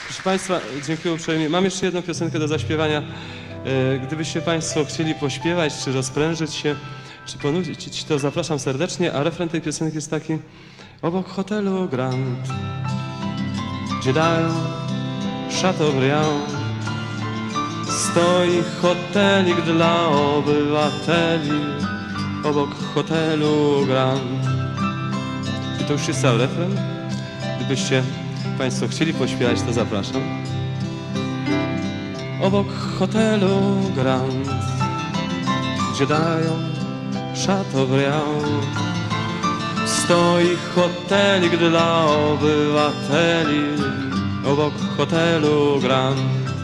Proszę Państwa, dziękuję uprzejmie. Mam jeszcze jedną piosenkę do zaśpiewania. Gdybyście Państwo chcieli pośpiewać, czy rozprężyć się, czy ponudzić, to zapraszam serdecznie, a refren tej piosenki jest taki: obok hotelu Grand, gdzie dają Chateaubriand, stoi hotelik dla obywateli, obok hotelu Grand. I to już jest cały refren. Gdybyście Państwo chcieli pośpiewać, to zapraszam. Obok hotelu Grand, gdzie dają Chateaubriand, stoi hotelik dla obywateli, obok hotelu Grand.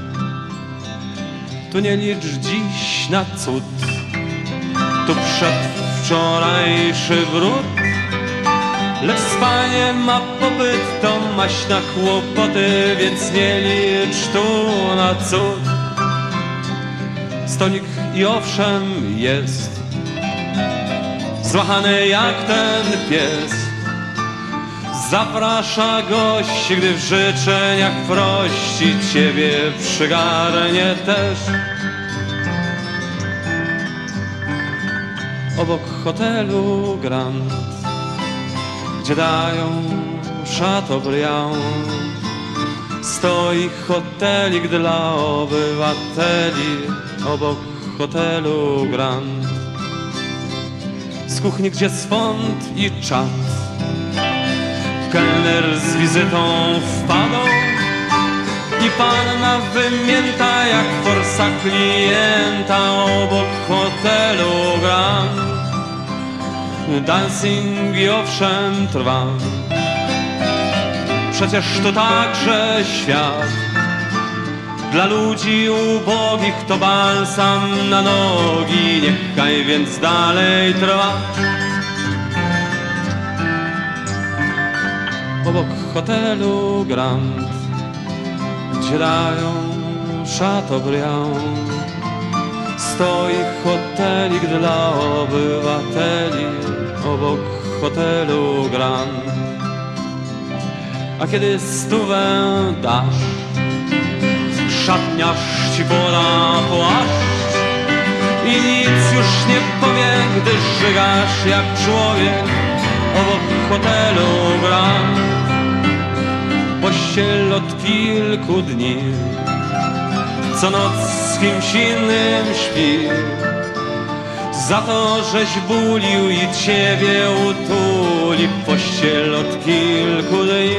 Tu nie licz dziś na cud, tu przedwczorajszy wrót, lecz spanie ma popyt, to maś na kłopoty, więc nie licz tu na cud. Stolik i owszem jest zwahany jak ten pies, zaprasza gości, gdy w życzeniach prości, ciebie przygarnie też. Obok hotelu Grand, gdzie dają Chateaubriand, stoi hotelik dla obywateli, obok hotelu Grand. Z kuchni, gdzie swąd i czad, kelner z wizytą wpadą i panna wymięta jak forsa klienta, obok hotelu Grand. Dancing i owszem trwa, przecież to także świat dla ludzi ubogich, to balsam na nogi, niechaj więc dalej trwa. Obok hotelu Grand, gdzie dają Chateaubriand, stoi hotelik dla obywateli, obok hotelu Grand. A kiedy stówę dasz, szatniasz ci poda płaszcz i nic już nie powie, gdy żygasz jak człowiek obok hotelu Grand. Pościel od kilku dni, co noc z kimś innym śpi, za to, żeś bulił i ciebie utuli. Pościel od kilku dni,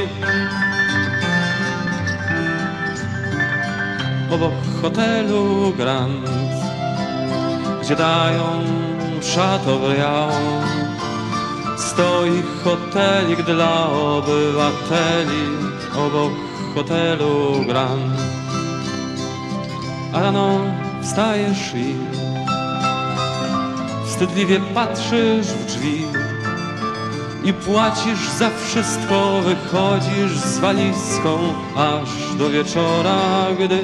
obok hotelu Grand, gdzie dają Chateaubriand, stoi hotelik dla obywateli, obok hotelu Grand. A rano wstajesz i wstydliwie patrzysz w drzwi i płacisz za wszystko, wychodzisz z walizką aż do wieczora, gdy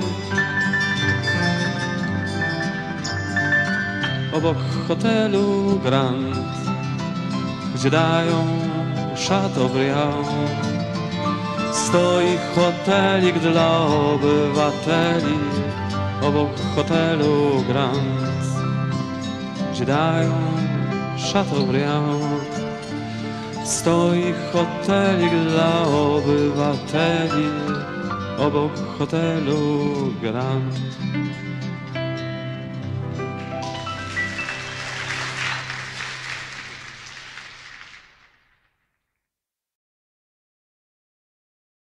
obok hotelu Grand, gdzie dają Chateaubriand, stoi hotelik dla obywateli, obok hotelu Grand, gdzie dają Chateaubriand, stoi hotelik dla obywateli, obok hotelu Grand.